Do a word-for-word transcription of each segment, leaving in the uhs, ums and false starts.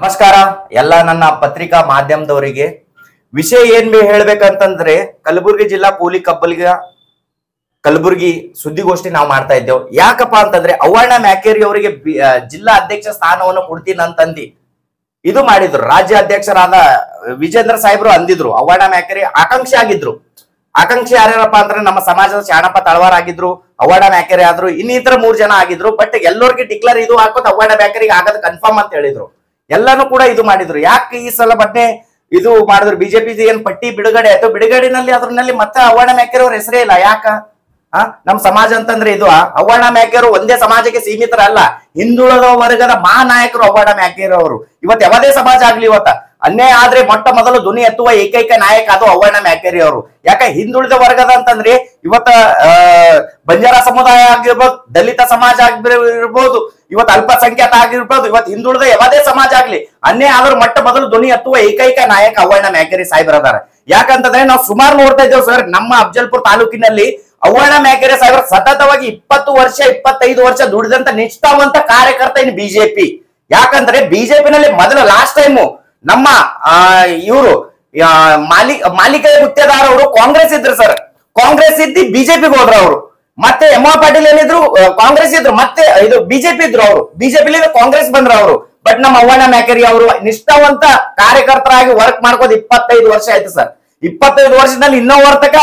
ನಮಸ್ಕಾರ ಎಲ್ಲ ನನ್ನ ಪತ್ರಿಕಾ ಮಾಧ್ಯಮದವರಿಗೆ ವಿಷಯ ಏನ್ ಹೇಳ್ಬೇಕಂತಂದ್ರೆ ಕಲಬುರಗಿ ಜಿಲ್ಲಾ ಕೂಲಿ ಕಬ್ಬಲಿಗ ಕಲಬುರಗಿ ಸುದ್ದಿಗೋಷ್ಠಿ ನಾವು ಮಾಡ್ತಾ ಇದ್ದೇವೆ. ಯಾಕಪ್ಪ ಅಂತಂದ್ರೆ ಅವ್ವಣ್ಣ ಮ್ಯಾಕೇರಿ ಅವರಿಗೆ ಜಿಲ್ಲಾ ಅಧ್ಯಕ್ಷ ಸ್ಥಾನವನ್ನು ಕೊಡ್ತೀನಿ ಅಂತಂದಿ ಇದು ಮಾಡಿದ್ರು. ರಾಜ್ಯ ಅಧ್ಯಕ್ಷರಾದ ವಿಜೇಂದ್ರ ಸಾಹೇಬ್ರು ಅಂದಿದ್ರು ಅವ್ವಣ್ಣ ಮ್ಯಾಕೇರಿ ಆಕಾಂಕ್ಷಿ ಆಗಿದ್ರು. ಆಕಾಂಕ್ಷಿ ಯಾರ್ಯಾರಪ್ಪ ಅಂದ್ರೆ ನಮ್ಮ ಸಮಾಜದ ಶಾಣಪ್ಪ ತಳವಾರ್ ಆಗಿದ್ರು, ಅವ್ವಣ್ಣ ಮ್ಯಾಕೇರಿ ಆದ್ರು, ಇನ್ನಿತರ ಮೂರ್ ಜನ ಆಗಿದ್ರು. ಬಟ್ ಎಲ್ಲರಿಗೆ ಡಿಕ್ಲೇರ್ ಇದು ಹಾಕೋದು ಅವ್ವಣ್ಣ ಮ್ಯಾಕೇರಿಗೆ ಆಗದ್ ಕನ್ಫರ್ಮ್ ಅಂತ ಹೇಳಿದ್ರು. ಎಲ್ಲಾನು ಕೂಡ ಇದು ಮಾಡಿದ್ರು. ಯಾಕೆ ಈ ಸಲ ಬಟ್ಟೆ ಇದು ಮಾಡಿದ್ರು? ಬಿಜೆಪಿ ಏನ್ ಪಟ್ಟಿ ಬಿಡುಗಡೆ ಆಯ್ತು, ಬಿಡುಗಡೆನಲ್ಲಿ ಅದ್ರಲ್ಲಿ ಮತ್ತೆ ಅವ್ವಣ್ಣ ಮ್ಯಾಕೇರಿ ಅವ್ರ ಹೆಸರೇ ಇಲ್ಲ. ಯಾಕ? ಆ ನಮ್ ಸಮಾಜ ಅಂತಂದ್ರೆ ಇದು ಅವ್ವಣ್ಣ ಮ್ಯಾಕೇರು ಒಂದೇ ಸಮಾಜಕ್ಕೆ ಸೀಮಿತರಲ್ಲ, ಹಿಂದುಳಿದ ವರ್ಗದ ಮಹಾನಾಯಕರು ಅವ್ವಣ್ಣ ಮ್ಯಾಕೇರಿ ಅವರು. ಇವತ್ತು ಯಾವುದೇ ಸಮಾಜ ಆಗ್ಲಿ ಇವತ್ತ ಅನ್ಯಾಯ ಆದ್ರೆ ಮೊಟ್ಟ ಮೊದಲು ಧ್ವನಿ ಎತ್ತುವ ಏಕೈಕ ನಾಯಕ ಅದು ಅವ್ವಣ್ಣ ಮ್ಯಾಕೇರಿ ಅವರು. ಯಾಕೆ ಹಿಂದುಳಿದ ವರ್ಗದ ಅಂತಂದ್ರೆ ಇವತ್ತ ಅಹ್ ಬಂಜಾರ ಸಮುದಾಯ ಆಗಿರ್ಬೋದು, ದಲಿತ ಸಮಾಜ ಆಗಿರ್ಬೋದು, ಇವತ್ತು ಅಲ್ಪಸಂಖ್ಯಾತ ಆಗಿರ್ಬೋದು, ಇವತ್ತು ಹಿಂದುಳಿದ ಯಾವುದೇ ಸಮಾಜ ಆಗ್ಲಿ ಅನ್ಯಾಯ ಆದ್ರೂ ಮೊಟ್ಟ ಮೊದಲು ಧ್ವನಿ ಎತ್ತುವ ಏಕೈಕ ನಾಯಕ ಅವ್ವಣ್ಣ ಮ್ಯಾಕೇರಿ ಸಾಹೇಬ್ರದಾರ. ಯಾಕಂತಂದ್ರೆ ನಾವು ಸುಮಾರು ನೋಡ್ತಾ ಇದ್ದೇವೆ ಸರ್, ನಮ್ಮ ಅಫಜಲ್ಪುರ ತಾಲೂಕಿನಲ್ಲಿ ಅವ್ವಣ್ಣ ಮ್ಯಾಕೇರಿ ಸಾಹೇಬ್ರ ಸತತವಾಗಿ ಇಪ್ಪತ್ತು ವರ್ಷ ಇಪ್ಪತ್ತೈದು ವರ್ಷ ದುಡಿದಂತ ನಿಷ್ಠಾವಂತ ಕಾರ್ಯಕರ್ತ ಇನ್ನು ಬಿಜೆಪಿ. ಯಾಕಂದ್ರೆ ಬಿಜೆಪಿನಲ್ಲಿ ಮೊದಲು ಲಾಸ್ಟ್ ಟೈಮು ನಮ್ಮ ಆ ಇವರು ಮಾಲಿಕ್ ಮಾಲಿಕ ಗುತ್ತೇದಾರ್ ಅವರು ಕಾಂಗ್ರೆಸ್ ಇದ್ರು ಸರ್, ಕಾಂಗ್ರೆಸ್ ಇದ್ದಿ ಬಿಜೆಪಿಗೆ ಹೋದ್ರು ಅವರು. ಮತ್ತೆ ಎಂ ಆರ್ ಪಾಟೀಲ್ ಏನಿದ್ರು ಕಾಂಗ್ರೆಸ್ ಇದ್ರು, ಮತ್ತೆ ಇದು ಬಿಜೆಪಿ ಇದ್ರು ಅವರು, ಬಿಜೆಪಿ ಕಾಂಗ್ರೆಸ್ ಬಂದ್ರು ಅವರು. ಬಟ್ ನಮ್ಮ ಅವ್ವಣ್ಣ ಮ್ಯಾಕೇರಿ ಅವರು ನಿಷ್ಠಾವಂತ ಕಾರ್ಯಕರ್ತರಾಗಿ ವರ್ಕ್ ಮಾಡ್ಕೋದು ಇಪ್ಪತ್ತೈದು ವರ್ಷ ಆಯ್ತು ಸರ್. ಇಪ್ಪತ್ತೈದು ವರ್ಷದಲ್ಲಿ ಇನ್ನೂ ವರ್ತಕ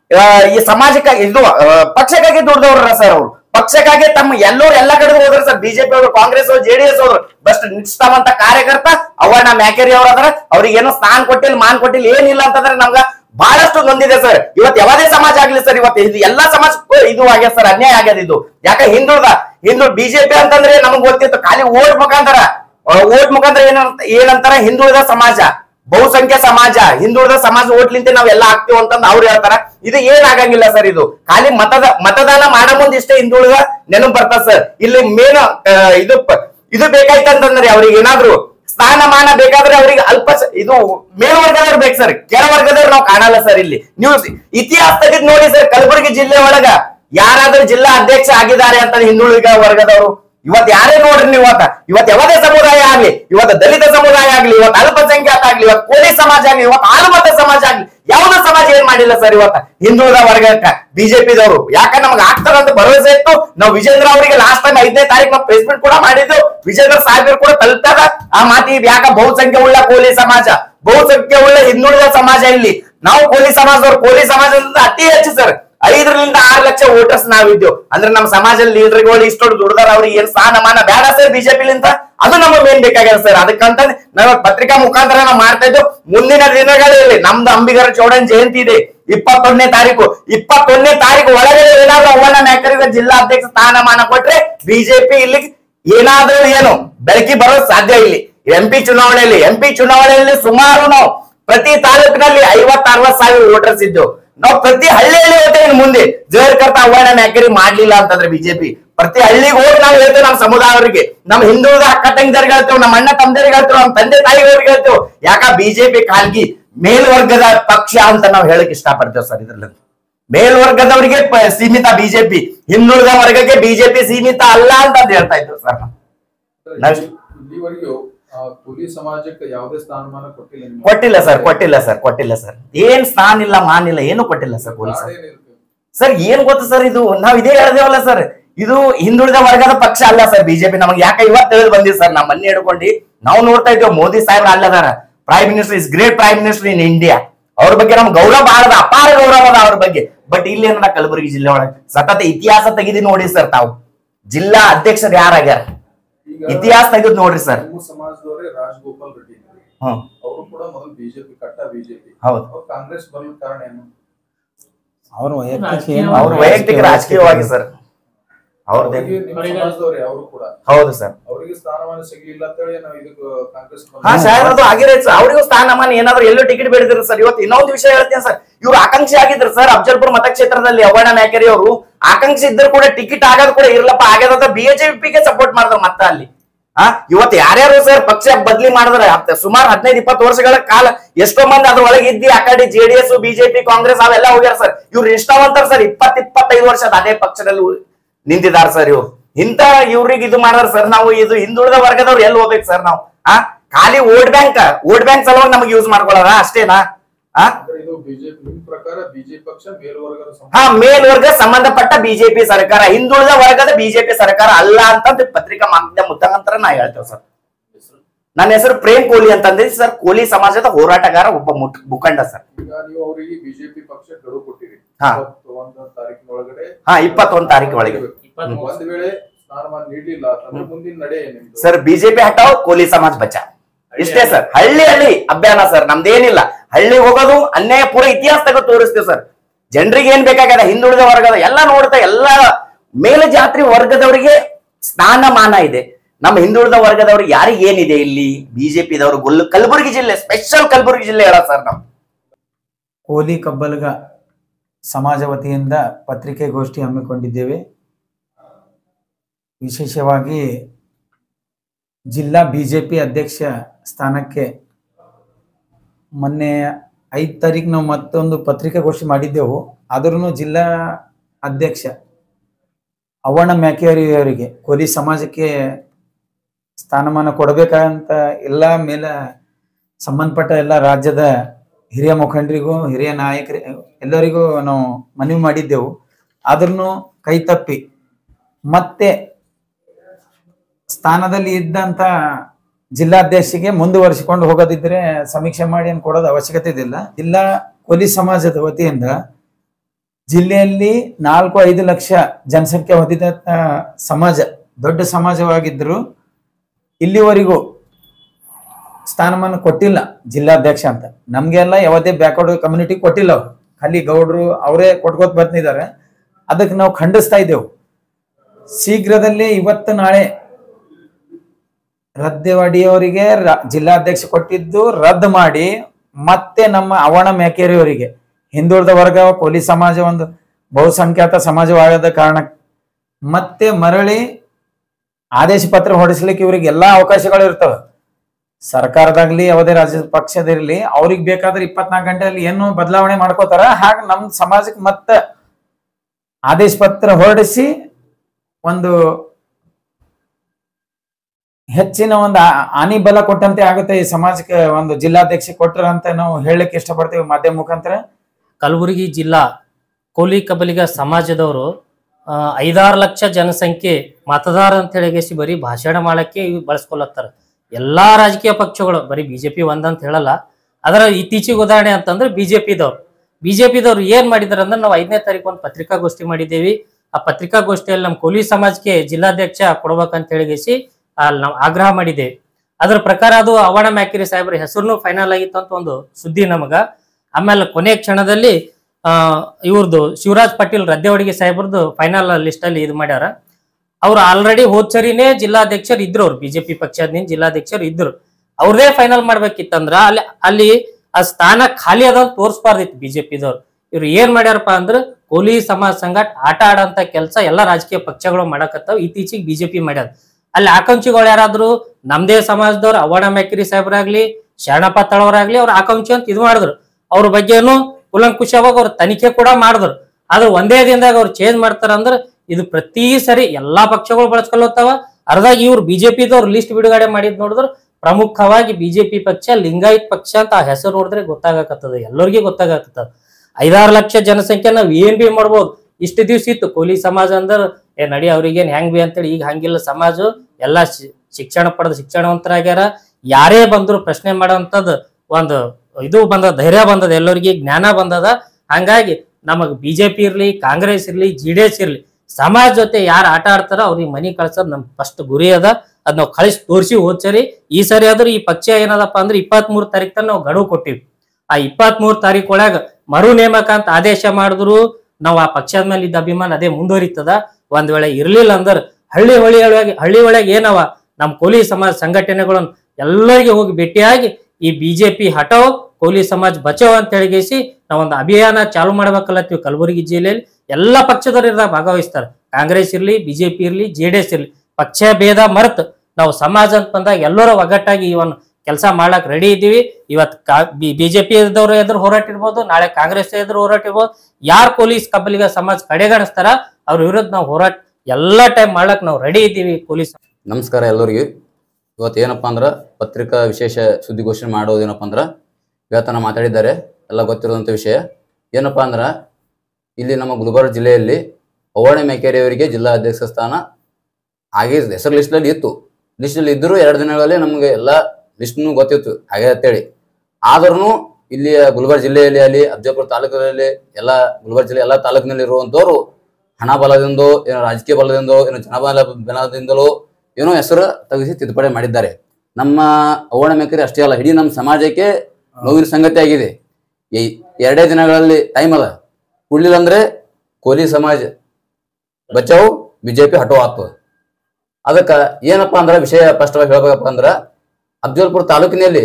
ಈ ಸಮಾಜಕ್ಕೆ ಇದು ಪಕ್ಷಕ್ಕಾಗಿ ದುಡ್ದವ್ರ ಸರ್ ಅವರು. ಪಕ್ಷಕ್ಕಾಗಿ ತಮ್ಮ ಎಲ್ಲರೂ ಎಲ್ಲಾ ಕಡೆ ಹೋದ್ರು ಸರ್. ಬಿಜೆಪಿ ಅವರು, ಕಾಂಗ್ರೆಸ್ ಅವರು, ಜೆಡಿಎಸ್ ಅವರು, ಬಸ್ಟ್ ನಿಷ್ಠಾವಂತ ಕಾರ್ಯಕರ್ತ ಅವ್ವಣ್ಣ ಮ್ಯಾಕೇರಿ ಅವ್ರ ಅದ್ರ. ಅವ್ರಿಗೆ ಏನೋ ಸ್ಥಾನ ಕೊಟ್ಟಿಲ್ಲ, ಮಾನ್ ಕೊಟ್ಟಿಲ್ಲ, ಏನಿಲ್ಲ ಅಂತಂದ್ರೆ ನಮ್ಗ ಬಹಳಷ್ಟು ನೊಂದಿದೆ ಸರ್. ಇವತ್ತು ಯಾವುದೇ ಸಮಾಜ ಆಗ್ಲಿ ಸರ್, ಇವತ್ತು ಇದು ಎಲ್ಲಾ ಸಮಾಜ ಇದು ಆಗ್ಯದ ಸರ್, ಅನ್ಯಾಯ ಆಗ್ಯದ ಇದು. ಯಾಕೆ ಹಿಂದುಳಿದ ಹಿಂದು ಬಿಜೆಪಿ ಅಂತಂದ್ರೆ ನಮಗ್ ಗೊತ್ತಿತ್ತು ಖಾಲಿ ಓಟ್ ಮುಖಾಂತರ ಓಟ್ ಮುಖಾಂತರ ಏನ ಏನಂತಾರ ಹಿಂದುಳಿದ ಸಮಾಜ, ಬಹುಸಂಖ್ಯಾ ಸಮಾಜ, ಹಿಂದುಳಿದ ಸಮಾಜ ಓಟ್ಲಿಂತ ನಾವೆಲ್ಲ ಆಗ್ತೀವಿ ಅಂತಂದು ಅವ್ರು ಹೇಳ್ತಾರ. ಇದು ಏನ್ ಆಗಂಗಿಲ್ಲ ಸರ್. ಇದು ಖಾಲಿ ಮತದ ಮತದಾನ ಮಾಡೋ ಮುಂದೆ ಇಷ್ಟೇ ಹಿಂದುಳಿದ ನೆನಪು ಬರ್ತದ ಸರ್. ಇಲ್ಲಿ ಮೇನ್ ಇದು ಇದು ಬೇಕಾಯ್ತಂತಂದ್ರೆ ಅವ್ರಿಗೆ ಏನಾದ್ರು ಸ್ಥಾನಮಾನ ಬೇಕಾದ್ರೆ ಅವ್ರಿಗೆ ಅಲ್ಪ ಇದು ಮೇಲ್ವರ್ಗದವ್ರು ಬೇಕು ಸರ್, ಕೆಳವರ್ಗದವ್ರು ನಾವು ಕಾಣಲ್ಲ ಸರ್. ಇಲ್ಲಿ ನೀವು ಇತಿಹಾಸ ತೆಗೆದು ನೋಡಿ ಸರ್, ಕಲಬುರಗಿ ಜಿಲ್ಲೆ ಒಳಗ ಯಾರಾದ್ರೂ ಜಿಲ್ಲಾ ಅಧ್ಯಕ್ಷ ಆಗಿದ್ದಾರೆ ಅಂತ ಹಿಂದುಳಿದ ವರ್ಗದವರು ಇವತ್ತು ಯಾರೇ ನೋಡ್ರಿ ನೀವು. ಇವತ್ತ ಇವತ್ತು ಯಾವುದೇ ಸಮುದಾಯ ಆಗ್ಲಿ, ಇವತ್ತು ದಲಿತ ಸಮುದಾಯ ಆಗ್ಲಿ, ಇವತ್ತು ಅಲ್ಪಸಂಖ್ಯಾತ ಆಗ್ಲಿ, ಇವತ್ತು ಕೋಲಿ ಸಮಾಜ ಆಗ್ಲಿ, ಇವತ್ತು ಆಲಮತ ಸಮಾಜ ಆಗ್ಲಿ, ಯಾವುದೇ ಸಮಾಜ ಏನ್ ಮಾಡಿಲ್ಲ ಸರ್ ಇವತ್ತ ಹಿಂದುಳಿದ ವರ್ಗಕ್ಕ ಬಿಜೆಪಿದವರು. ಯಾಕಂದ್ರೆ ನಮ್ಗೆ ಆಗ್ತಾರಂತ ಭರವಸೆ ಇತ್ತು. ನಾವು ವಿಜೇಂದ್ರ ಅವರಿಗೆ ಲಾಸ್ಟ್ ಟೈಮ್ ಐದನೇ ತಾರೀಕು ನಾವು ಪ್ರೆಸ್ಮೆಂಟ್ ಕೂಡ ಮಾಡಿದ್ದು. ವಿಜೇಂದ್ರ ಸಾಹೇಬರು ಕೂಡ ತಲುಪ್ತಾರ ಆ ಮಾತಿ. ಯಾಕ ಬಹುಸಂಖ್ಯೆ ಉಳ್ಳ ಕೋಲಿ ಸಮಾಜ, ಬಹುಸಂಖ್ಯೆ ಉಳ್ಳ ಹಿಂದುಳಿದ ಸಮಾಜ. ಇಲ್ಲಿ ನಾವು ಕೋಲಿ ಸಮಾಜದವ್ರು, ಕೋಲಿ ಸಮಾಜದಿಂದ ಅತಿ ಹೆಚ್ಚು ಸರ್, ಐದರಿಂದ ಆರು ಲಕ್ಷ ವೋಟರ್ಸ್ ನಾವಿದ್ದೇವೆ. ಅಂದ್ರೆ ನಮ್ಮ ಸಮಾಜದ ಲೀಡರ್ಗಳು ಇಷ್ಟೊಂದು ದುಡ್ದಾರ, ಅವ್ರಿಗೆ ಏನ್ ಸ್ಥಾನಮಾನ ಬೇಡ ಸರ್ ಬಿಜೆಪಿಲಿಂತ. ಅದು ನಮಗೆ ಏನ್ ಬೇಕಾಗ್ಯದ ಸರ್. ಅದಕ್ಕಂತ ನಾವು ಪತ್ರಿಕಾ ಮುಖಾಂತರ ನಾವು ಮಾಡ್ತಾ ಇದ್ದು. ಮುಂದಿನ ದಿನಗಳಲ್ಲಿ ನಮ್ದು ಅಂಬಿಗರ ಚೌಡನ್ ಜಯಂತಿ ಇದೆ ಇಪ್ಪತ್ತೊಂದನೇ ತಾರೀಕು. ಇಪ್ಪತ್ತೊಂದನೇ ತಾರೀಕು ಒಳಗಡೆ ಏನಾದ್ರೂ ಅವ್ವಣ್ಣ ಮ್ಯಾಕೇರಿಗೆ ಜಿಲ್ಲಾ ಅಧ್ಯಕ್ಷ ಸ್ಥಾನಮಾನ ಕೊಟ್ರೆ ಬಿಜೆಪಿ ಇಲ್ಲಿ ಏನಾದ್ರೂ ಏನು ಬೆಳಕಿ ಬರೋದು ಸಾಧ್ಯ. ಇಲ್ಲಿ ಎಂಪಿ ಚುನಾವಣೆಯಲ್ಲಿ ಎಂಪಿ ಚುನಾವಣೆಯಲ್ಲಿ ಸುಮಾರು ನಾವು ಪ್ರತಿ ತಾಲೂಕಿನಲ್ಲಿ ಐವತ್ ಅರವತ್ ಸಾವಿರ ವೋಟರ್ಸ್ ಇದ್ದೆವು. ನಾವು ಪ್ರತಿ ಹಳ್ಳಿಯಲ್ಲಿ ಹೋಗ್ತೇವೆ. ಇನ್ನು ಮುಂದೆ ಜಯಕರ್ತ ಅವ್ವಣ್ಣ ಮ್ಯಾಕೇರಿ ಮಾಡ್ಲಿಲ್ಲ ಅಂತಂದ್ರೆ ಬಿಜೆಪಿ ಪ್ರತಿ ಹಳ್ಳಿಗೆ ಹೋಗಿ ನಾವು ಹೇಳ್ತೇವೆ ನಮ್ಮ ಸಮುದಾಯವರಿಗೆ, ನಮ್ಮ ಹಿಂದುಳಿದ ಅಕ್ಕ ತಂಗಿದರಿಗೆ ಹೇಳ್ತೇವೆ, ನಮ್ಮ ಅಣ್ಣ ತಮ್ಮದರಿಗೆ ಹೇಳ್ತೇವೆ, ನಮ್ಮ ತಂದೆ ತಾಯಿಗಳಿಗೆ ಹೇಳ್ತೇವೆ. ಯಾಕ ಬಿಜೆಪಿ ಖಾಲ್ಗಿ ಮೇಲ್ವರ್ಗದ ಪಕ್ಷ ಅಂತ ನಾವು ಹೇಳಕ್ ಇಷ್ಟಪಡ್ತೇವೆ ಸರ್. ಇದ್ರಲ್ಲಿ ಮೇಲ್ವರ್ಗದವರಿಗೆ ಸೀಮಿತ ಬಿಜೆಪಿ, ಹಿಂದುಳಿದ ವರ್ಗಕ್ಕೆ ಬಿಜೆಪಿ ಸೀಮಿತ ಅಲ್ಲ ಅಂತ ಹೇಳ್ತಾ ಇದ್ದೇವೆ ಸರ್. ಪೊಲೀಸ್ ಸಮಾಜಕ್ಕೆ ಯಾವುದೇ ಸ್ಥಾನಮಾನ ಕೊಟ್ಟಿಲ್ಲ ಕೊಟ್ಟಿಲ್ಲ ಸರ್ ಕೊಟ್ಟಿಲ್ಲ ಸರ್ ಕೊಟ್ಟಿಲ್ಲ ಸರ್ ಏನ್ ಸ್ಥಾನ ಇಲ್ಲ, ಮಾನ್ ಇಲ್ಲ, ಏನು ಕೊಟ್ಟಿಲ್ಲ ಸರ್ ಪೊಲೀಸ್ ಸರ್. ಏನ್ ಗೊತ್ತು ಸರ್, ಇದು ನಾವ್ ಇದೇ ಹೇಳ್ದೇವಲ್ಲ ಸರ್, ಇದು ಹಿಂದುಳಿದ ವರ್ಗದ ಪಕ್ಷ ಅಲ್ಲ ಸರ್ ಬಿಜೆಪಿ. ನಮಗೆ ಯಾಕೆ ಇವತ್ತು ತಿಳಿದು ಬಂದಿದೆ ಸರ್, ನಮ್ಮ ಮನೆ ಹಿಡ್ಕೊಂಡು ನಾವು ನೋಡ್ತಾ ಇದ್ದೇವೆ. ಮೋದಿ ಸಾಹೇಬ್ರ ಅಲ್ಲದಾರ, prime minister is great prime minister in India. ಅವ್ರ ಬಗ್ಗೆ ನಮ್ಗೆ ಗೌರವ ಬಹಳದ, ಅಪಾರ ಗೌರವ ಅದ ಅವ್ರ ಬಗ್ಗೆ. ಬಟ್ ಇಲ್ಲಿ ಏನದ ಕಲಬುರಗಿ ಜಿಲ್ಲೆ ಒಳಗೆ ಸತತ ಇತಿಹಾಸ ತೆಗೆದಿ ನೋಡಿ ಸರ್. ತಾವು ಜಿಲ್ಲಾ ಅಧ್ಯಕ್ಷರು ಯಾರಾಗ್ಯಾರ ಇತಿಹಾಸ ತೆಗೆದು ನೋಡ್ರಿ ಸರ್. ಸಮಾಜದವರೇ ರಾಜಗೋಪಾಲ್ ರೆಡ್ಡಿ ಅವರು ಕೂಡ ಮೊದಲು ಬಿಜೆಪಿ ಕಟ್ಟ ಬಿಜೆಪಿ. ಹೌದು. ಕಾಂಗ್ರೆಸ್ ಬರಲು ಕಾರಣ ಏನು? ಅವ್ರ ವೈಯಕ್ತಿಕ ಅವ್ರ ವೈಯಕ್ತಿಕ ರಾಜಕೀಯವಾಗಿ ಸರ್ ಸಮಾಜದವರೇ ಅವರು ಕೂಡ. ಹೌದು ಸರ್. ಅವರಿಗೆ ಸ್ಥಾನಮಾನ ಸಿಗಲಿಲ್ಲ ಅಂತ ಹೇಳಿ ನಾವು ಇದಕ್ಕೆ ಕಾಂಗ್ರೆಸ್ ಹಾ ಶಾಯದ್ ಅದು ಆಗಿರೈತೆ ಸರ್. ಅವರಿಗೂ ಸ್ಥಾನಮಾನ ಏನಾದ್ರು ಎಲ್ಲೋ ಟಿಕೆಟ್ ಬೇಡಿದ್ರು ಸರ್. ಇವತ್ತು ಇನ್ನೊಂದು ವಿಷಯ ಹೇಳ್ತೀನಿ ಸರ್, ಇವ್ರು ಆಕಾಂಕ್ಷಿ ಆಗಿದ್ರು ಸರ್ ಅಫಜಲ್ಪುರ ಮತಕ್ಷೇತ್ರದಲ್ಲಿ. ಅವ್ವಣ್ಣ ಮ್ಯಾಕೇರಿ ಅವರು ಆಕಾಂಕ್ಷಿ ಇದ್ರು ಕೂಡ ಟಿಕೆಟ್ ಆಗೋದು ಕೂಡ ಇರ್ಲಪ್ಪ ಆಗ್ಯದ ಬಿಜೆಪಿಗೆ ಸಪೋರ್ಟ್ ಮಾಡಿದ್ರು ಮತ್ತ ಅಲ್ಲಿ. ಆ ಇವತ್ತು ಯಾರ್ಯಾರು ಸರ್ ಪಕ್ಷ ಬದ್ಲಿ ಮಾಡಿದ್ರೆ ಸುಮಾರು ಹದಿನೈದು ಇಪ್ಪತ್ತು ವರ್ಷಗಳ ಕಾಲ ಎಷ್ಟೋ ಮಂದಿ ಅದ್ರ ಒಳಗೆ ಇದ್ದಿ ಆ ಕಡೆ ಜೆಡಿಎಸ್ ಬಿಜೆಪಿ ಕಾಂಗ್ರೆಸ್ ಅವೆಲ್ಲ ಹೋಗ್ಯಾರ ಸರ್. ಇವ್ರು ನಿಷ್ಠಾವಂತರ ಸರ್, ಇಪ್ಪತ್ ಇಪ್ಪತ್ತೈದು ವರ್ಷದ ಅದೇ ಪಕ್ಷದಲ್ಲಿ ನಿಂತಿದ್ದಾರೆ ಸರ್. ಇವ್ರು ಇಂತ ಇವ್ರಿಗೆ ಇದು ಮಾಡಿದ್ರ ಸರ್. ನಾವು ಇದು ಹಿಂದುಳಿದ ವರ್ಗದವ್ರು ಎಲ್ಲಿ ಹೋಗ್ಬೇಕು ಸರ್ ನಾವು? ಆ ಖಾಲಿ ವೋಟ್ ಬ್ಯಾಂಕ್ ವೋಟ್ ಬ್ಯಾಂಕ್ ಸಲುವಾಗಿ ನಮಗೆ ಯೂಸ್ ಮಾಡ್ಕೊಳ್ಳೋದ ಅಷ್ಟೇನಾ? ಇದು ಬಿಜೆಪಿ ನಿಮ್ ಪ್ರಕಾರ ಬಿಜೆಪಿ ಪಕ್ಷ ಮೇಲ್ವರ್ಗದ ಹಾ ಮೇಲ್ವರ್ಗ ಸಂಬಂಧಪಟ್ಟ ಬಿಜೆಪಿ ಸರ್ಕಾರ, ಹಿಂದುಳಿದ ವರ್ಗದ ಬಿಜೆಪಿ ಸರ್ಕಾರ ಅಲ್ಲ ಅಂತ ಪತ್ರಿಕಾ ಮಾಧ್ಯಮ ಮುಖಾಂತರ ನಾ ಹೇಳ್ತೇವೆ ಸರ್. ನನ್ನ ಹೆಸರು ಪ್ರೇಮ್ ಕೋಹ್ಲಿ ಅಂತಂದ್ರೆ ಸರ್, ಕೋಹ್ಲಿ ಸಮಾಜದ ಹೋರಾಟಗಾರ, ಒಬ್ಬ ಮುಖಂಡ ಸರ್. ಈಗ ನೀವು ಅವರಿಗೆ ಬಿಜೆಪಿ ಪಕ್ಷ ಗಡುವು ಕೊಟ್ಟಿರಿ ಹಾ ಒಂದು ತಾರೀಕಿನೊಳಗಡೆ, ಹಾ ಇಪ್ಪತ್ತೊಂದು ತಾರೀಕು ಒಳಗೆ. ಒಂದ್ ವೇಳೆ ಸ್ನಾನಮಾನ ನೀಡಲಿಲ್ಲ ಅಂತಂದ್ರೆ ಮುಂದಿನ ನಡೆ ಏನಿದೆ ಸರ್? ಬಿಜೆಪಿ ಹಟಾವ್, ಕೋಹ್ಲಿ ಸಮಾಜ ಬಚಾವ್, ಇಷ್ಟೇ ಸರ್. ಹಳ್ಳಿ ಹಳ್ಳಿ ಅಭಿಯಾನ ಸರ್, ನಮ್ದೇನಿಲ್ಲ. ಹಳ್ಳಿ ಹೋಗೋದು ಅನ್ಯಾಯ ಪೂರ ಇತಿಹಾಸದಾಗ ತೋರಿಸ್ತೇವೆ ಸರ್. ಜನರಿಗೆ ಏನ್ ಬೇಕಾಗ್ಯದ, ಹಿಂದುಳಿದ ವರ್ಗದ ಎಲ್ಲ ನೋಡ್ತಾ, ಎಲ್ಲ ಮೇಲುಜಾತಿ ವರ್ಗದವರಿಗೆ ಸ್ಥಾನಮಾನ ಇದೆ. ನಮ್ಮ ಹಿಂದುಳಿದ ವರ್ಗದವ್ರಿಗೆ ಯಾರಿಗೆ ಏನಿದೆ ಇಲ್ಲಿ? ಬಿಜೆಪಿದವರು ಗೊಲ್ಲು ಕಲಬುರಗಿ ಜಿಲ್ಲೆ, ಸ್ಪೆಷಲ್ ಕಲಬುರಗಿ ಜಿಲ್ಲೆ ಹೇಳ ಸರ್. ನಾವು ಕೋಲಿ ಕಬ್ಬಲ್ಗ ಸಮಾಜ ವತಿಯಿಂದ ಪತ್ರಿಕೆಗೋಷ್ಠಿ ಹಮ್ಮಿಕೊಂಡಿದ್ದೇವೆ. ವಿಶೇಷವಾಗಿ ಜಿಲ್ಲಾ ಬಿಜೆಪಿ ಅಧ್ಯಕ್ಷ ಸ್ಥಾನಕ್ಕೆ ಮೊನ್ನೆ ಐದು ತಾರೀಕು ನಾವು ಮತ್ತೊಂದು ಪತ್ರಿಕಾಗೋಷ್ಠಿ ಮಾಡಿದ್ದೆವು. ಆದ್ರೂ ಜಿಲ್ಲಾ ಅಧ್ಯಕ್ಷ ಅವಣ ಮ್ಯಾಕಿಯವರಿಗೆ ಕೋಲಿ ಸಮಾಜಕ್ಕೆ ಸ್ಥಾನಮಾನ ಕೊಡಬೇಕಂತ ಎಲ್ಲ ಮೇಲೆ ಸಂಬಂಧಪಟ್ಟ ಎಲ್ಲ ರಾಜ್ಯದ ಹಿರಿಯ ಮುಖಂಡರಿಗೂ ಹಿರಿಯ ನಾಯಕರಿ ಎಲ್ಲರಿಗೂ ನಾವು ಮನವಿ ಮಾಡಿದ್ದೆವು. ಆದ್ರೂ ಕೈ ತಪ್ಪಿ ಮತ್ತೆ ಸ್ಥಾನದಲ್ಲಿ ಇದ್ದಂಥ ಜಿಲ್ಲಾಧ್ಯಕ್ಷಿಗೆ ಮುಂದುವರಿಸಿಕೊಂಡು ಹೋಗೋದಿದ್ರೆ ಸಮೀಕ್ಷೆ ಮಾಡಿ ಏನು ಕೊಡೋದು ಅವಶ್ಯಕತೆ ಇದಿಲ್ಲ. ಜಿಲ್ಲಾ ಕೋಲಿ ಸಮಾಜದ ವತಿಯಿಂದ ಜಿಲ್ಲೆಯಲ್ಲಿ ನಾಲ್ಕು ಐದು ಲಕ್ಷ ಜನಸಂಖ್ಯೆ ಹೊಂದಿದ ಸಮಾಜ, ದೊಡ್ಡ ಸಮಾಜವಾಗಿದ್ದರೂ ಇಲ್ಲಿವರೆಗೂ ಸ್ಥಾನಮಾನ ಕೊಟ್ಟಿಲ್ಲ ಜಿಲ್ಲಾಧ್ಯಕ್ಷ ಅಂತ. ನಮಗೆಲ್ಲ ಯಾವುದೇ ಬ್ಯಾಕ್ವರ್ಡ್ ಕಮ್ಯುನಿಟಿ ಕೊಟ್ಟಿಲ್ಲ, ಅವರು ಖಾಲಿ ಗೌಡ್ರು ಅವರೇ ಕೊಟ್ಕೋತ ಬರ್ತಿದ್ದಾರೆ. ಅದಕ್ಕೆ ನಾವು ಖಂಡಿಸ್ತಾ ಇದ್ದೆವು. ಶೀಘ್ರದಲ್ಲೇ ಇವತ್ತು ನಾಳೆ ರದ್ದೇವಾಡಿಯವರಿಗೆ ಜಿಲ್ಲಾಧ್ಯಕ್ಷ ಕೊಟ್ಟಿದ್ದು ರದ್ದು ಮಾಡಿ ಮತ್ತೆ ನಮ್ಮ ಅವಣ ಮೇಕೆರೆಯವರಿಗೆ, ಹಿಂದುಳಿದ ವರ್ಗ ಕೋಲಿ ಸಮಾಜ ಒಂದು ಬಹುಸಂಖ್ಯಾತ ಸಮಾಜವಾಗದ ಕಾರಣ ಮತ್ತೆ ಮರಳಿ ಆದೇಶ ಪತ್ರ ಹೊರಡಿಸ್ಲಿಕ್ಕೆ ಇವರಿಗೆ ಎಲ್ಲಾ ಅವಕಾಶಗಳು ಇರ್ತವೆ. ಸರ್ಕಾರದಾಗ್ಲಿ ಯಾವುದೇ ರಾಜ್ಯ ಪಕ್ಷದಿರ್ಲಿ, ಅವ್ರಿಗೆ ಬೇಕಾದ್ರೆ ಇಪ್ಪತ್ನಾಲ್ಕು ಗಂಟೆಯಲ್ಲಿ ಏನು ಬದಲಾವಣೆ ಮಾಡ್ಕೋತಾರ. ಹಾಗೆ ನಮ್ಮ ಸಮಾಜಕ್ಕೆ ಮತ್ತೆ ಆದೇಶ ಪತ್ರ ಹೊರಡಿಸಿ ಒಂದು ಹೆಚ್ಚಿನ ಒಂದು ಆನಿ ಬಲ ಕೊಟ್ಟಂತೆ ಆಗುತ್ತೆ ಈ ಸಮಾಜಕ್ಕೆ, ಒಂದು ಜಿಲ್ಲಾಧ್ಯಕ್ಷ ಕೊಟ್ಟರ ಅಂತ ನಾವು ಹೇಳಲಿಕ್ಕೆ ಇಷ್ಟಪಡ್ತೀವಿ ಮಾಧ್ಯಮ ಮುಖಾಂತರ. ಕಲಬುರಗಿ ಜಿಲ್ಲಾ ಕೋಲಿ ಕಬ್ಬಲಿಗ ಸಮಾಜದವರು ಐದಾರು ಲಕ್ಷ ಜನಸಂಖ್ಯೆ ಮತದಾರ ಅಂತ ಹೇಳಿಗೆಸಿ ಬರೀ ಭಾಷಣ ಮಾಡಕ್ಕೆ ಇವ್ ಬಳಸ್ಕೊಳತ್ತಾರ. ಎಲ್ಲಾ ರಾಜಕೀಯ ಪಕ್ಷಗಳು, ಬರೀ ಬಿಜೆಪಿ ಒಂದಂತ ಹೇಳಲ್ಲ. ಅದರ ಇತ್ತೀಚೆಗೆ ಉದಾಹರಣೆ ಅಂತಂದ್ರೆ ಬಿಜೆಪಿದವ್ರು ಬಿಜೆಪಿದವ್ರು ಏನ್ ಮಾಡಿದಾರೆ ಅಂದ್ರೆ, ನಾವು ಐದನೇ ತಾರೀಕು ಒಂದು ಪತ್ರಿಕಾಗೋಷ್ಠಿ ಮಾಡಿದ್ದೇವಿ. ಆ ಪತ್ರಿಕಾಗೋಷ್ಠಿಯಲ್ಲಿ ನಮ್ಮ ಕೋಲಿ ಸಮಾಜಕ್ಕೆ ಜಿಲ್ಲಾಧ್ಯಕ್ಷ ಕೊಡ್ಬೇಕಂತ ಹೇಳಿಗೆಸಿ ಅಲ್ಲಿ ನಾವು ಆಗ್ರಹ ಮಾಡಿದ್ದೇವೆ. ಅದ್ರ ಪ್ರಕಾರ ಅದು ಅವಣ ಮ್ಯಾಕಿರಿ ಸಾಹೇಬ್ರ ಹೆಸರು ಫೈನಲ್ ಆಗಿತ್ತು ಅಂತ ಒಂದು ಸುದ್ದಿ ನಮಗ. ಆಮೇಲೆ ಕೊನೆ ಕ್ಷಣದಲ್ಲಿ ಆ ಇವ್ರದ್ದು ಶಿವರಾಜ್ ಪಾಟೀಲ್ ರದ್ದೇವಡಿಗೆ ಸಾಹೇಬ್ರದ್ದು ಫೈನಲ್ ಲಿಸ್ಟ್ ಅಲ್ಲಿ ಇದು ಮಾಡ್ಯಾರ. ಅವ್ರು ಆಲ್ರೆಡಿ ಹೋದ್ ಸರಿನೇ ಜಿಲ್ಲಾಧ್ಯಕ್ಷರು ಇದ್ರು, ಅವ್ರು ಬಿಜೆಪಿ ಪಕ್ಷದಿಂದ ಜಿಲ್ಲಾಧ್ಯಕ್ಷರು ಇದ್ರು. ಅವ್ರದೇ ಫೈನಲ್ ಮಾಡ್ಬೇಕಿತ್ತಂದ್ರ ಅಲ್ಲಿ ಅಲ್ಲಿ ಆ ಸ್ಥಾನ ಖಾಲಿ ಅದಂತ ತೋರಿಸಬಾರ್ದಿತ್ತು ಬಿಜೆಪಿದವ್ರು. ಇವ್ರು ಏನ್ ಮಾಡ್ಯಾರಪ್ಪ ಅಂದ್ರ ಕೋಲಿ ಸಮಾಜ ಸಂಘಟ ಆಟ ಆಡಂತ ಕೆಲಸ ಎಲ್ಲಾ ರಾಜಕೀಯ ಪಕ್ಷಗಳು ಮಾಡಕತ್ತಾವ. ಇತ್ತೀಚೆಗೆ ಬಿಜೆಪಿ ಮಾಡ್ಯಾರ. ಅಲ್ಲಿ ಆಕಾಂಕ್ಷಿಗಳು ಯಾರಾದ್ರು ನಮ್ದೇ ಸಮಾಜದವ್ರು ಅವಣ ಮ್ಯಾಕಿರಿ ಸಾಹೇಬ್ರಾಗ್ಲಿ ಶರಣಪ್ಪ ತಳವರಾಗ್ಲಿ ಅವ್ರ ಆಕಾಂಕ್ಷಿ ಅಂತ ಇದು ಮಾಡಿದ್ರು. ಅವ್ರ ಬಗ್ಗೆನು ಕುಲಂಕುಷವಾಗಿ ಅವ್ರ ತನಿಖೆ ಕೂಡ ಮಾಡಿದ್ರು. ಆದ್ರೆ ಒಂದೇ ದಿನದಾಗ ಅವ್ರು ಚೇಂಜ್ ಮಾಡ್ತಾರ ಅಂದ್ರ ಇದು ಪ್ರತಿ ಸರಿ ಎಲ್ಲಾ ಪಕ್ಷಗಳು ಬಳಸ್ಕೊಳ್ತಾವ. ಅರ್ಧಾಗ ಇವ್ರು ಬಿಜೆಪಿದವ್ರು ಲಿಸ್ಟ್ ಬಿಡುಗಡೆ ಮಾಡಿದ್ ನೋಡಿದ್ರು ಪ್ರಮುಖವಾಗಿ ಬಿಜೆಪಿ ಪಕ್ಷ ಲಿಂಗಾಯತ್ ಪಕ್ಷ ಅಂತ ಆ ಹೆಸರು ನೋಡಿದ್ರೆ ಗೊತ್ತಾಗಕತ್ತದ, ಎಲ್ಲರಿಗೂ ಗೊತ್ತಾಗಕತ್ತದ. ಐದಾರು ಲಕ್ಷ ಜನಸಂಖ್ಯೆ ನಾವ್ ಏನ್ ಬಿ ಮಾಡ್ಬೋದು. ಇಷ್ಟು ದಿವ್ಸ ಇತ್ತು ಕೋಲಿ ಸಮಾಜ ಅಂದ್ರ ಏ ನಡಿ ಅವ್ರಿಗೇನ್ ಹೆಂಗ್ ಬಿ ಅಂತೇಳಿ. ಈಗ ಹಂಗಿಲ್ಲ, ಸಮಾಜ ಎಲ್ಲಾ ಶಿಕ್ಷಣ ಪಡೆದ ಶಿಕ್ಷಣವಂತರಾಗ್ಯಾರ. ಯಾರೇ ಬಂದ್ರು ಪ್ರಶ್ನೆ ಮಾಡೋಂಥದ್ದು ಒಂದು ಇದು ಬಂದದ, ಧೈರ್ಯ ಬಂದದ, ಎಲ್ಲರಿಗೆ ಜ್ಞಾನ ಬಂದದ. ಹಂಗಾಗಿ ನಮಗ್ ಬಿಜೆಪಿ ಇರ್ಲಿ, ಕಾಂಗ್ರೆಸ್ ಇರ್ಲಿ, ಜೆ ಡಿ ಎಸ್ ಇರ್ಲಿ, ಸಮಾಜ ಜೊತೆ ಯಾರು ಆಟ ಆಡ್ತಾರ ಅವ್ರಿಗೆ ಮನಿ ಕಳ್ಸೋದ್ ನಮ್ ಫಸ್ಟ್ ಗುರಿ ಅದ. ಅದ್ ನಾವ್ ಕಳಿಸಿ ತೋರಿಸಿ ಹೋದ್ ಸರಿ. ಈ ಸರಿ ಆದ್ರೂ ಈ ಪಕ್ಷ ಏನದಪ್ಪ ಅಂದ್ರೆ ಇಪ್ಪತ್ತ್ ಮೂರ್ ತಾರೀಕ್ ತನ ನಾವು ಗಡುವು ಕೊಟ್ಟಿವಿ. ಆ ಇಪ್ಪತ್ತ್ ಮೂರ್ ತಾರೀಕ್ ಒಳಗ ಮರು ನೇಮಕ ಅಂತ ಆದೇಶ ಮಾಡಿದ್ರು ನಾವ್ ಆ ಪಕ್ಷದ ಮೇಲೆ ಇದ್ದ ಅಭಿಮಾನ ಅದೇ ಮುಂದುವರಿತದ. ಒಂದ್ ವೇಳೆ ಇರ್ಲಿಲ್ಲ ಅಂದ್ರ ಹಳ್ಳಿ ಹೊಳಿ ಒಳಗೆ ಹಳ್ಳಿ ಒಳಗೆ ಏನವ ನಮ್ ಕೋಲಿ ಸಮಾಜ ಸಂಘಟನೆಗಳನ್ನ ಎಲ್ಲರಿಗೆ ಹೋಗಿ ಭೇಟಿಯಾಗಿ ಈ ಬಿಜೆಪಿ ಹಟಾವ್ ಕೋಲಿ ಸಮಾಜ್ ಬಚಾವ್ ಅಂತ ಹೇಳಿಗೆಸಿ ನಾವೊಂದು ಅಭಿಯಾನ ಚಾಲು ಮಾಡ್ಬೇಕಲ್ಲತ್ತೀವಿ. ಕಲಬುರಗಿ ಜಿಲ್ಲೆಯಲ್ಲಿ ಎಲ್ಲಾ ಪಕ್ಷದವ್ರು ಇದ್ರಾಗ ಭಾಗವಹಿಸ್ತಾರೆ. ಕಾಂಗ್ರೆಸ್ ಇರ್ಲಿ, ಬಿಜೆಪಿ ಇರ್ಲಿ, ಜೆ ಡಿ ಎಸ್ ಇರ್ಲಿ, ಪಕ್ಷ ಭೇದ ಮರೆತು ನಾವು ಸಮಾಜ ಅಂತ ಬಂದಾಗ ಎಲ್ಲರೂ ಒಗ್ಗಟ್ಟಾಗಿ ಇವನ್ ಕೆಲಸ ಮಾಡ್ಲಕ್ ರೆಡಿ ಇದ್ದೀವಿ. ಇವತ್ ಬಿಜೆಪಿ ಎದವ್ರು ಎದುರು ಹೋರಾಟ ಇರ್ಬೋದು, ನಾಳೆ ಕಾಂಗ್ರೆಸ್ ಎದುರು ಹೋರಾಟ ಇರ್ಬೋದು. ಯಾರ್ ಪೊಲೀಸ್ ಕಬ್ಬಲಿಗ ಸಮಾಜ ಕಡೆಗಣಿಸ್ತಾರ ಅವ್ರ ವಿರುದ್ಧ ನಾವು ಹೋರಾಟ ಎಲ್ಲಾ ಟೈಮ್ ಮಾಡ್ಲಕ್ ನಾವು ರೆಡಿ ಇದ್ದೀವಿ. ಪೊಲೀಸ್ ನಮಸ್ಕಾರ ಎಲ್ಲರಿಗೂ. ಇವತ್ತು ಏನಪ್ಪ ಅಂದ್ರೆ ಪತ್ರಿಕಾ ವಿಶೇಷ ಸುದ್ದಿಗೋಷ್ಠಿ ಮಾಡೋದೇನಪ್ಪ ಅಂದ್ರೆ ಇವತ್ತನ ಮಾತಾಡಿದ್ದಾರೆ, ಎಲ್ಲ ಗೊತ್ತಿರುವಂಥ ವಿಷಯ. ಏನಪ್ಪ ಅಂದ್ರೆ ಇಲ್ಲಿ ನಮ್ಮ ಗುಲ್ಬರ್ಗ ಜಿಲ್ಲೆಯಲ್ಲಿ ಅವ್ವಣ್ಣ ಮೇಕೆರೆಯವರಿಗೆ ಜಿಲ್ಲಾ ಅಧ್ಯಕ್ಷ ಸ್ಥಾನ ಹಾಗೆ ಹೆಸರು ಲಿಸ್ಟಲ್ಲಿ ಇತ್ತು. ಲಿಸ್ಟಲ್ಲಿ ಇದ್ದರೂ ಎರಡು ದಿನಗಳಲ್ಲಿ ನಮಗೆ ಎಲ್ಲ ಲಿಸ್ಟ್ನು ಗೊತ್ತಿತ್ತು ಹಾಗೆ ಅಂತೇಳಿ. ಆದ್ರೂ ಇಲ್ಲಿ ಗುಲ್ಬರ್ಗ ಜಿಲ್ಲೆಯಲ್ಲಿ ಅಲ್ಲಿ ಅಫಜಲ್ಪುರ ತಾಲೂಕಿನಲ್ಲಿ ಎಲ್ಲ ಗುಲ್ಬರ್ಗ ಜಿಲ್ಲೆ ಎಲ್ಲ ತಾಲೂಕಿನಲ್ಲಿ ಇರುವಂಥವ್ರು ಹಣ ಬಲದಿಂದೋ ಏನೋ ರಾಜಕೀಯ ಬಲದಿಂದೋ ಏನೋ ಜನಬಲ ಬಲದಿಂದಲೋ ಏನೋ ಹೆಸರು ತೆಗೆಸಿ ತಿದ್ದುಪಡಿ ಮಾಡಿದ್ದಾರೆ. ನಮ್ಮ ಅವ್ವಣ್ಣ ಮೇಕೆರೆ ಅಷ್ಟೇ ಅಲ್ಲ, ಇಡೀ ನಮ್ಮ ಸಮಾಜಕ್ಕೆ ನೋವಿನ ಸಂಗತಿ ಆಗಿದೆ. ಈ ಎರಡೇ ದಿನಗಳಲ್ಲಿ ಟೈಮ್ ಅದ, ಉಳ್ಳಿಲ್ಲ ಅಂದ್ರೆ ಕೋಲಿ ಸಮಾಜ ಬಚಾವ್ ಬಿಜೆಪಿ ಹಟೋ ಆಗ್ತದೆ. ಅದಕ್ಕೆ ಏನಪ್ಪಾ ಅಂದ್ರೆ ವಿಷಯ ಸ್ಪಷ್ಟವಾಗಿ ಹೇಳ್ಬೇಕಪ್ಪ ಅಂದ್ರೆ ಅಫಜಲ್ಪುರ ತಾಲೂಕಿನಲ್ಲಿ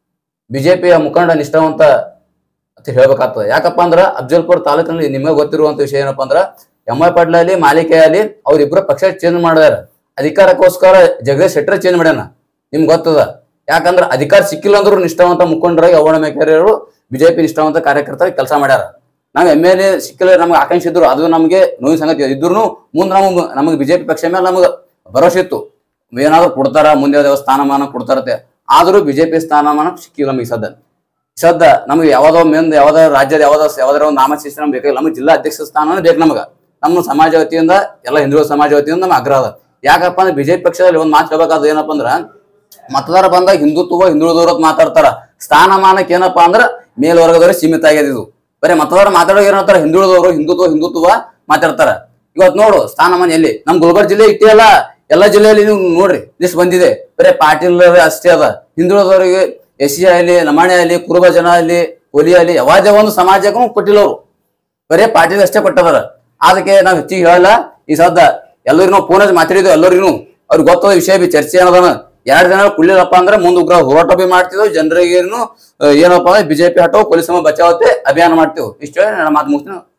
ಬಿಜೆಪಿಯ ಮುಖಂಡ ನಿಷ್ಠಾವಂತ ಅಂತ ಹೇಳ್ಬೇಕಾಗ್ತದೆ. ಯಾಕಪ್ಪ ಅಂದ್ರೆ ಅಫಜಲ್ಪುರ ತಾಲೂಕಿನಲ್ಲಿ ನಿಮಗೆ ಗೊತ್ತಿರುವಂತ ವಿಷಯ ಏನಪ್ಪಾ ಅಂದ್ರೆ ಎಂ ಐ ಪಾಟೀಲ್ ಅಲ್ಲಿ ಮಾಲಿಕೆ ಅಲ್ಲಿ ಅವ್ರಿಬ್ರು ಪಕ್ಷ ಚೇಂಜ್ ಮಾಡ್ಯಾರ. ಅಧಿಕಾರಕ್ಕೋಸ್ಕರ ಜಗದೀಶ್ ಶೆಟ್ಟರ್ ಚೇಂಜ್ ಮಾಡ್ಯಾನ, ನಿಮ್ಗೆ ಗೊತ್ತದ. ಯಾಕಂದ್ರೆ ಅಧಿಕಾರ ಸಿಕ್ಕಿಲ್ಲ ಅಂದ್ರೂ ನಿಷ್ಠಾವಂತ ಮುಖಂಡರಾಗಿ ಅವ್ವಣ್ಣ ಮೇಕೆರೆಯವರು ಬಿಜೆಪಿ ನಿಷ್ಠಾವಂತ ಕಾರ್ಯಕರ್ತರಾಗಿ ಕೆಲಸ ಮಾಡ್ಯಾರ. ನಾವ್ ಎಮ್ ಎಲ್ ಎ ಸಿಕ್ಕಿಲ್ಲ ನಮ್ಗೆ ಆಕಾಂಕ್ಷೆ ಇದ್ರು, ಅದು ನಮಗೆ ನೋವಿನ ಸಂಗತಿ ಇದ್ರು ಮುಂದೆ ನಮಗೆ ನಮಗೆ ಬಿಜೆಪಿ ಪಕ್ಷ ಮೇಲೆ ನಮಗೆ ಭರವಸೆ ಇತ್ತು, ಏನಾದ್ರು ಕೊಡ್ತಾರ, ಮುಂದೆ ಸ್ಥಾನಮಾನ ಕೊಡ್ತಾರತ್ತೆ. ಆದ್ರೂ ಬಿಜೆಪಿ ಸ್ಥಾನಮಾನ ಸಿಕ್ಕಿಲ್ಲ ನಮಗೆ ಸದ್ದ ಸದ್ದ ನಮ್ಗೆ ಯಾವ್ದೋ ಮೇಂದ್ ಯಾವ್ದಾರ ರಾಜ್ಯದ ಯಾವ್ದೋ ಯಾವ್ದಾರ ಒಂದು ನಾಮಶಾಸನ ಬೇಕಾಗಿಲ್ಲ, ನಮಗೆ ಜಿಲ್ಲಾ ಅಧ್ಯಕ್ಷ ಸ್ಥಾನ ಬೇಕು. ನಮಗ ನಮ್ಮ ಸಮಾಜ ವತಿಯಿಂದ ಎಲ್ಲ ಹಿಂದುಳಿದ ಸಮಾಜ ವತಿಯಿಂದ ನಮ್ಗೆ ಆಗ್ರಹ ಅದ. ಯಾಕಪ್ಪ ಅಂದ್ರೆ ಬಿಜೆಪಿ ಪಕ್ಷದಲ್ಲಿ ಒಂದ್ ಮಾತು ಹೇಳ್ಬೇಕಾದ ಏನಪ್ಪಾ ಅಂದ್ರ ಮತದಾರ ಬಂದಾಗ ಹಿಂದುತ್ವ ಹಿಂದುಳಿದವ್ರ ಮಾತಾಡ್ತಾರ, ಸ್ಥಾನಮಾನಕ್ಕೆ ಏನಪ್ಪಾ ಅಂದ್ರ ಮೇಲ್ವರ್ಗದವ್ರಿಗೆ ಸೀಮಿತ ಆಗ್ಯದ. ಇದು ಬರೀ ಮತದಾರ ಮಾತಾಡೋ ಏನಂತಾರ ಹಿಂದುಳಿದವರು ಹಿಂದುತ್ವ ಹಿಂದುತ್ವ ಮಾತಾಡ್ತಾರ. ಇವತ್ ನೋಡು ಸ್ಥಾನಮಾನ ಎಲ್ಲಿ ನಮ್ ಗುಲ್ಬರ್ಗ ಜಿಲ್ಲೆ ಇಟ್ಟೇ ಅಲ್ಲ, ಎಲ್ಲಾ ಜಿಲ್ಲೆಯಲ್ಲಿ ನೀವು ನೋಡ್ರಿ ಲಿಸ್ಟ್ ಬಂದಿದೆ. ಬರೀ ಪಾಟೀಲ್ ಅಷ್ಟೇ ಅದ, ಹಿಂದುಳಿದವರಿಗೆ ಎಸ್ ಸಿ ಆಗಲಿ ಲಮಾಣಿ ಆಗಲಿ ಕುರುಬ ಜನ ಆಗಲಿ ಕೊಲಿ ಆಗಲಿ ಯಾವ್ದೇ ಒಂದು ಸಮಾಜಕ್ಕೂ ಕೊಟ್ಟಿಲ್ಲ ಅವರು, ಬರೀ ಪಾಟೀಲ್ ಅಷ್ಟೇ ಕೊಟ್ಟದಾರ. ಅದಕ್ಕೆ ನಾವ್ ಹೆಚ್ಚಿಗೆ ಹೇಳಲ್ಲ. ಈ ಸದ್ದ ಎಲ್ಲರಿಗೂ ನಾವು ಫೋನ್ ಮಾತಾಡಿದ್ವಿ, ಎಲ್ಲರಿಗೂ ಅವ್ರಿಗೆ ಗೊತ್ತದ ವಿಷಯ ಬಿ ಚರ್ಚೆ ಅನ್ನೋದನ. ಎರಡು ದಿನ ಕುಳ್ಳಿಲ್ಲಪ್ಪ ಅಂದ್ರೆ ಮುಂದ್ ಉಗ್ರ ಹೋರಾಟ ಬಿ ಮಾಡ್ತಿದ್ವು, ಜನರಿಗೆ ಏನಪ್ಪಾ ಅಂದ್ರೆ ಬಿಜೆಪಿ ಹಟೋ ಪೊಲೀಸ್ ಬಚಾವತ್ತೆ ಅಭಿಯಾನ ಮಾಡ್ತೇವೆ. ಇಷ್ಟ ಹೇಳಿ ನಾನು ಮಾತು ಮುಗಿಸ್ತೀನಿ.